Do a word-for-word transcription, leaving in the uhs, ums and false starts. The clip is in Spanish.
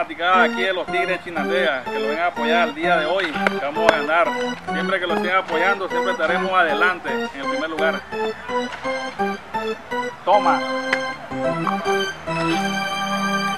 fanaticada aquí de los Tigres de Chinandega, que lo vengan a apoyar el día de hoy, que vamos a ganar. Siempre que lo sigan apoyando, siempre estaremos adelante en el primer lugar. Toma.